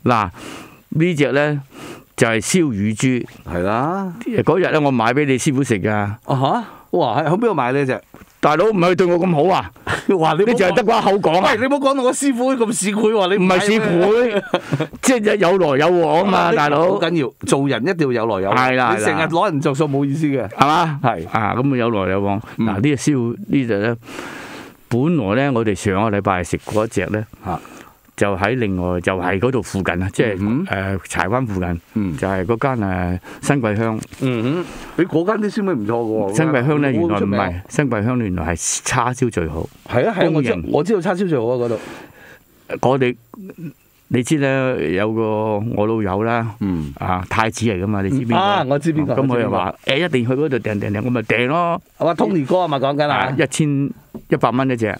嗱呢只咧就係燒乳豬， 係啦。 嗰日咧我買俾你師傅食噶。 啊嚇！哇，喺邊度買呢只？ 大佬唔係對我咁好啊！ 哇！你你就係得把口講啊！ 喂，你唔好講到我師傅咁市儈喎，你唔係市儈，即係有來有往嘛，大佬。 好緊要，做人一定要有來有往。 係啦， 你成日攞人着數冇意思嘅， 係嘛？ 係啊，咁有來有往。嗱呢隻燒呢隻咧，本來咧我哋上個禮拜食過一隻咧，就喺另外就係嗰度附近啊，即係柴灣附近，就係嗰間新桂香。 你嗰間啲燒味唔錯嘅喎。 新桂香咧原來唔係，新桂香原來係叉燒最好。 係啊係啊，我知道叉燒最好啊嗰度。 我哋你知咧有個我老友啦，太子嚟噶嘛，你知邊個？ 啊，我知邊個。 咁佢又話一定去嗰度訂，我咪訂咯。 我 Tony 哥啊嘛講緊啊 ，1100蚊一隻。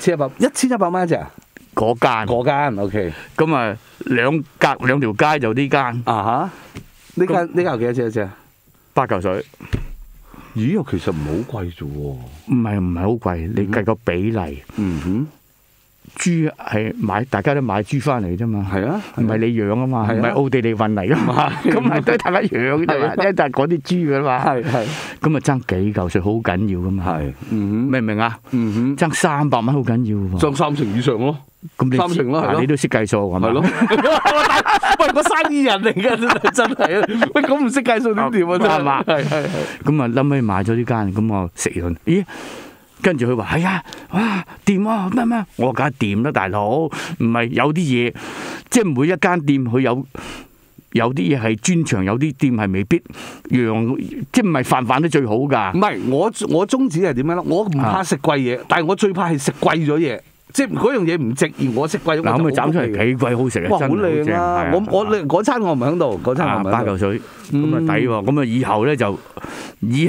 1100蚊一隻。 嗰間 OK。 咁啊兩條街就呢間。 啊嚇！呢間有幾多錢一隻？8嚿水。咦？又其實唔係好貴啫喎。 唔係好貴，你計個比例。豬係買，大家都買豬翻嚟啫嘛。係啊，唔係你養啊嘛，唔係奧地利運嚟噶嘛，咁係都係大家養啫嘛，即係嗰啲豬噶嘛。係。咁啊爭幾嚿水好緊要噶嘛。係。明唔明啊？爭300蚊好緊要喎。爭 3成以上咯。咁你3成咯，係咯。 你都識計數係咪？係咯。 喂，我生意人嚟㗎，真係啊！喂，咁唔識計數點掂啊？真係嘛？係。 咁啊，冧尾買咗呢間，咁我食完，咦？跟住佢話係啊，哇掂啊咩？我梗係掂啦，大佬。唔係有啲嘢，即係每一間店佢有啲嘢係專長，有啲店係未必讓，即係唔係飯都最好㗎。 唔係我宗旨係點樣咧？我唔怕食貴嘢，但係我最怕係食貴咗嘢。即係嗰樣嘢唔值，而我食貴咗。 嗱咁佢斬出嚟幾鬼好食啊！ 哇，好靚啊！我嗰餐我唔喺度，嗰餐我唔喺度。 8嚿水，咁啊抵喎！咁啊以後咧就一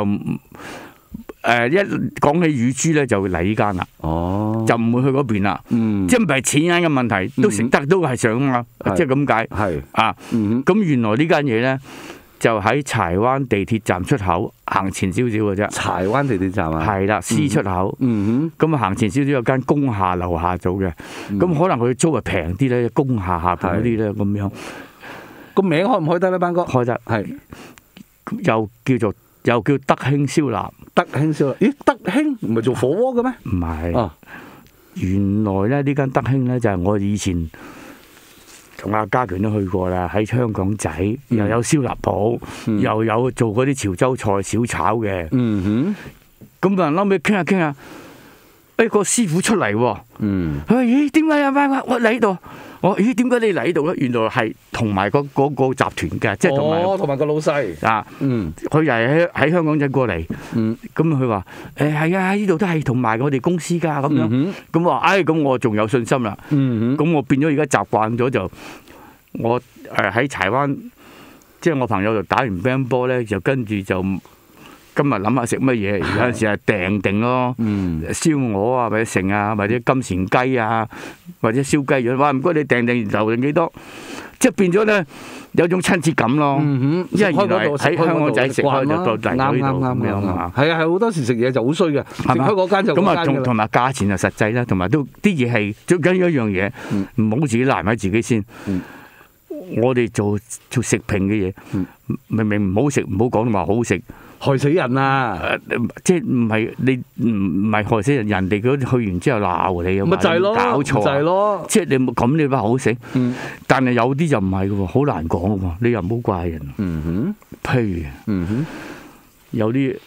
講起乳豬咧就會嚟呢間啦。就唔會去嗰邊啦。即係唔係錢銀嘅問題，都食得都係想啊！即係咁解。係啊。咁原來呢間嘢咧就喺柴灣地鐵站出口行前少少嘅啫。柴灣地鐵站啊？係啦，C 出口。咁啊行前少少有間工廈樓下做嘅，咁可能佢租係平啲咧，工廈下邊嗰啲咧咁樣。 個名開唔開得咧，班哥？開得係。 又叫德興燒臘。 德興燒臘？咦，德興唔係做火鍋嘅咩？ 唔係。原來咧呢間德興咧就係我以前同阿家權都去過啦，喺香港仔又有燒臘鋪，又有做嗰啲潮州菜小炒嘅。咁啊，後尾傾下，個師傅出嚟喎。佢話：咦，點解啊？我嚟呢度。我咦，點解你嚟呢度咧？原來係同埋嗰個集團嘅，即係同埋個老細啊。佢又係喺香港仔過嚟。咁佢話：係啊，呢度都係同埋我哋公司㗎咁樣。咁我話：咁我仲有信心啦。咁我變咗而家習慣咗就，我喺柴灣，即係我朋友就打完乒乓波咧，就跟住就今日諗下食乜嘢，有陣時係訂定咯。燒鵝啊，或者成啊，或者金錢雞啊，或者燒雞樣。哇！唔該你訂定留定幾多，即係變咗咧有種親切感咯。因為原來喺香港仔食開就到嚟到呢度咁樣啊。係啊，係好多時食嘢就好衰嘅，食開嗰間就嗰間㗎啦。同埋價錢就實際啦，同埋都啲嘢係最緊要一樣嘢，唔好自己賴埋自己先。我哋做食評嘅嘢，明明唔好食，唔好講話好食。害死人啊！即係唔係你唔係害死人，人哋嗰去完之後鬧你啊嘛，搞錯就係咯。即係你咁你話好食，但係有啲就唔係嘅喎，好難講嘅喎，你又唔好怪人。譬如有啲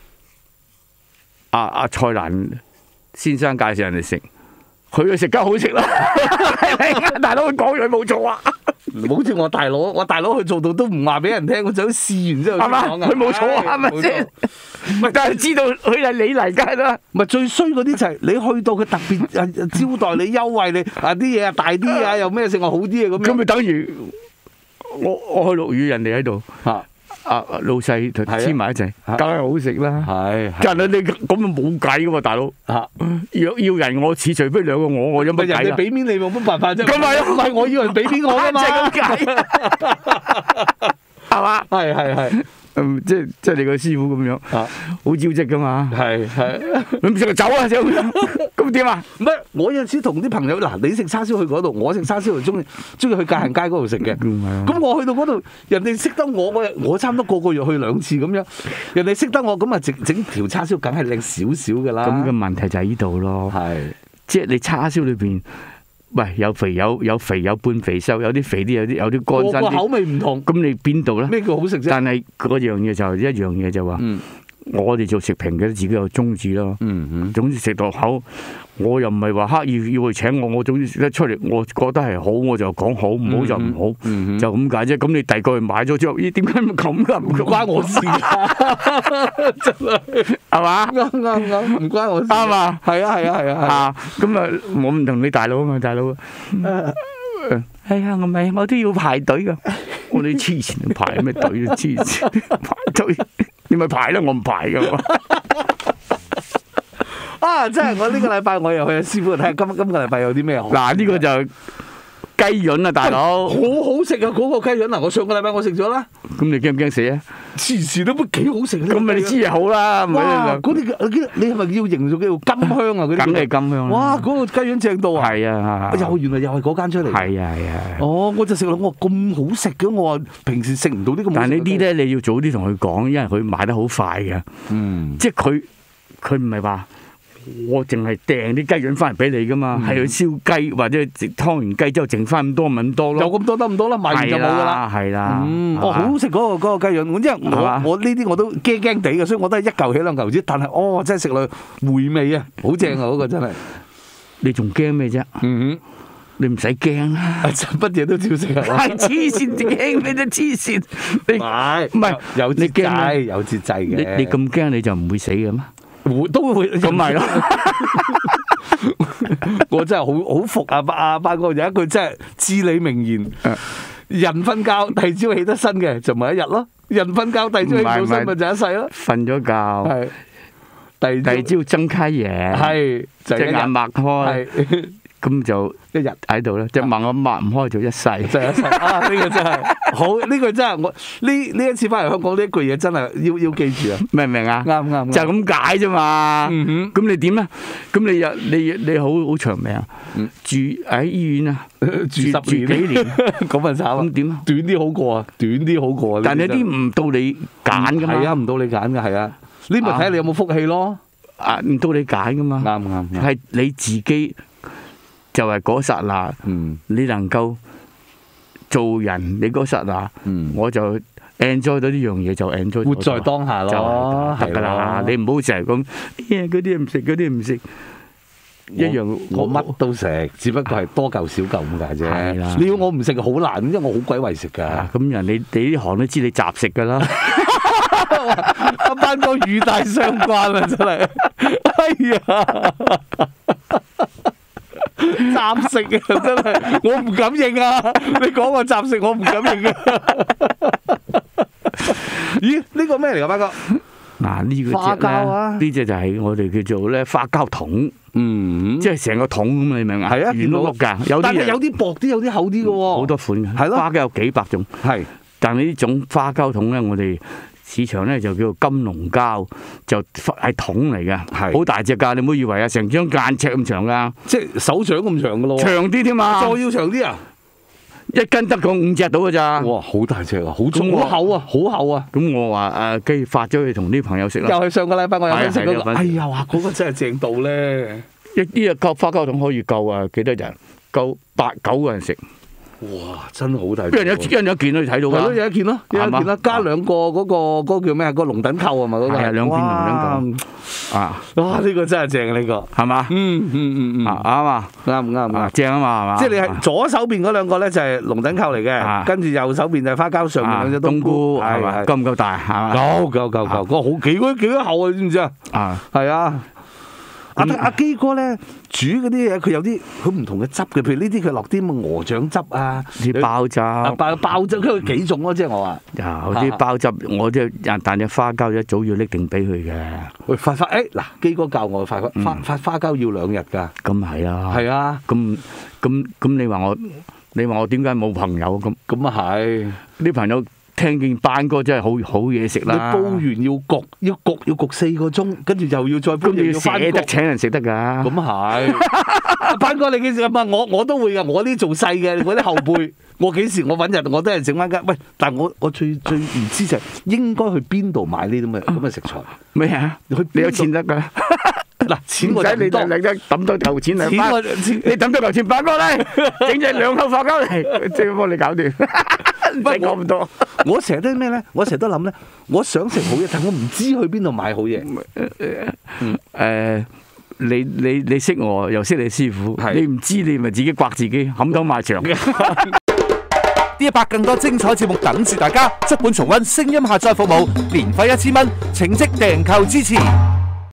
阿蔡瀾先生介紹人哋食，佢嘅食梗好食啦。大佬佢講嘢冇錯啊！ 好似我大佬去做到都唔話俾人聽，我就試完之後先講㗎。 佢冇錯啊，係咪先？但係知道佢係你嚟㗎啦。 唔係最衰嗰啲就係你去到佢特別招待你、優惠你啲嘢啊大啲啊，又咩食我好啲啊咁樣。咁咪等於我去陸羽，人哋喺度。老細黐埋一齊，梗係好食啦。係，但係你咁啊冇計㗎喎，大佬。要人我似，除非兩個我有乜計啊？人哋俾面你冇乜辦法啫。咁咪唔係我要人俾面我㗎嘛？即係咁解，係嘛？係。 即係你個師傅咁樣，好招積噶嘛。 係， 你唔食就走啊！咁點啊？ 唔係我有陣時同啲朋友嗱，你食叉燒去嗰度，我食叉燒就中意去界限街嗰度食嘅。咁我去到嗰度，人哋識得我差唔多個月去2次咁樣，人哋識得我咁啊整條叉燒梗係靚少少㗎啦。 咁嘅問題就喺呢度咯。係，即係你叉燒裏邊。喂，有肥有半肥瘦，有啲肥啲，有啲乾身啲。 個口味唔同。咁你邊度咧？ 咩叫好食啫？ 但係嗰樣嘢就一樣嘢就話，我哋做食評嘅自己有宗旨咯。總之食到口，我又唔係話刻意要去請我總之食得出嚟，我覺得係好我就講好，唔好就唔好，就咁解啫。咁你第二個去買咗之後，咦？點解咁㗎？唔關我事㗎，真係係嘛？啱，唔關我事。啱啊，係啊。咁啊，我唔同你大佬啊嘛，大佬。係啊，我都要排隊㗎。我哋黐線排咩隊啊？黐線排隊，你咪排啦，我唔排㗎。啊！真係我呢個禮拜我又去師傅睇下今個禮拜有啲咩好。嗱，呢個就雞潤啊，大佬。好好食啊！嗰個雞潤嗱，我上個禮拜我食咗啦。咁你驚唔驚死啊？黐線都幾好食。咁咪你知係好啦。哇！嗰啲你係咪要形容叫做金香啊？嗰啲梗係金香。哇！嗰個雞潤正到啊！係啊！原來又係嗰間出嚟。係啊！哦，我就食落我話咁好食嘅，我話平時食唔到啲咁。但係呢啲咧，你要早啲同佢講，因為佢賣得好快嘅。即係佢唔係話。我淨係訂啲雞潤翻嚟俾你噶嘛，係去燒雞或者劏完雞之後剩翻咁多咪咁多咯，有咁多得唔多啦，賣完就冇噶啦。係啦，好好食嗰個雞潤，因為我呢啲我都驚驚地嘅，所以我都係一嚿起兩嚿止。但係真係食落回味啊，好正啊嗰個真係。你仲驚咩啫？你唔使驚啦，乜嘢都照食啊！係黐線，驚咩啫？黐線，唔係有節制，有節制嘅。你咁驚你就唔會死嘅咩？都會咁咪咯，我真係好服阿班哥有一句真係至理名言：人瞓覺第二朝起得身嘅就咪一日咯，人瞓覺第二朝起唔到身咪就一世咯。瞓咗覺，第二朝睜開眼，係隻眼擘開，咁就一日喺度啦。隻眼我擘唔開就一世，就一世啊！呢個真係好，呢個真係我呢一次翻嚟香港呢一句嘢真係要記住啊！明唔明啊？啱，就係咁解啫嘛。咁你點咧？咁你好長命，住喺醫院啊，住幾年，咁咪慘啊！咁點啊？短啲好過啊，短啲好過。但係有啲唔到你揀噶嘛？係啊，唔到你揀噶，係啊。呢咪睇下你有冇福氣咯。啊，唔到你揀噶嘛？啱，係你自己。就係嗰剎那，你能夠做人，你嗰剎那，我就 enjoy 到呢樣嘢就 enjoy。活在當下咯，得㗎啦！你唔好成日咁，嗰啲唔食，嗰啲唔食，一樣。我乜都食，只不過係多嚿少嚿咁解啫。你要我唔食好難，因為我好鬼為食㗎。咁人你呢行都知你雜食㗎啦。阿班哥語帶相關啊，真係。哎呀！雜食啊，真係我唔敢認啊！你講我雜食，我唔敢認啊！咦？呢個咩嚟㗎，班哥？嗱，呢個花膠啊，呢隻就係我哋叫做咧花膠桶，即係成個桶咁，你明啊？係啊，圓碌碌㗎，但係有啲薄啲，有啲厚啲嘅喎，好多款嘅，係咯，花膠有幾百種，係，但係呢種花膠桶咧，我哋市場咧就叫做金龍膠，就係桶嚟嘅，好大隻㗎，你唔好以為啊，成張間尺咁長㗎，即係手掌咁長㗎咯，長啲添嘛，再要長啲啊！一斤得個5隻到㗎咋？哇！好大隻啊，好重，好厚啊，好厚啊！咁我話既發咗去同啲朋友食啦。又係上個禮拜我有份食嗰個，哎呀！哇！嗰個真係正到咧，呢個花膠桶可以夠啊幾多人？夠8、9個人食。哇！真好大，一人有一件都睇到㗎。係咯，有一件咯，有一件啦，加兩個嗰個叫咩啊？個龍躉扣係咪嗰個？係兩片龍躉扣啊！哇！呢個真係正啊！呢個係嘛？啱啊！啱正啊嘛係嘛？即係你係左手邊嗰兩個咧就係龍躉扣嚟嘅，跟住右手邊就係花膠，上面兩隻冬菇係咪？夠唔夠大？夠，嗰個好幾多厚啊？你知唔知啊？係啊！阿基哥咧煮嗰啲嘢，佢有啲好唔同嘅汁嘅，譬如呢啲佢落啲咁鵝掌汁啊，啲包汁，包汁佢有幾種咯，即係我話有啲包汁，我即係但係花膠一早要拎定俾佢嘅。喂，發嗱，基哥教我發花膠要2日㗎。咁係啊。係啊。咁你話我點解冇朋友咁？咁啊係，啲朋友聽見班哥真係好嘢食你啦。 煲完要焗4個鐘，跟住又要再煲，又要翻捨得焗。 請人食得㗎。 咁係，班哥你幾時啊？我都會㗎，我啲做細嘅，我啲後輩，我幾時我揾日我都係整翻間。喂，但係我最唔知就係應該去邊度買呢啲咁嘅食材？ 咩啊？你有錢得㗎。 嗱，錢唔使你我就唔多， 抌多嚿錢兩班， 錢我你抌多嚿錢班哥嚟，整隻兩口發膠嚟，即係幫你搞掂，唔使講咁多。 我成日都咩咧？我成日都諗咧，我想食好嘢，但我唔知去邊度買好嘢。 你識我又識你師傅， 係你唔知你咪自己刮自己，冚頭埋牆。 D100更多精彩節目等住大家，足本重溫聲音下載服務，年費1000蚊，請即訂購支持。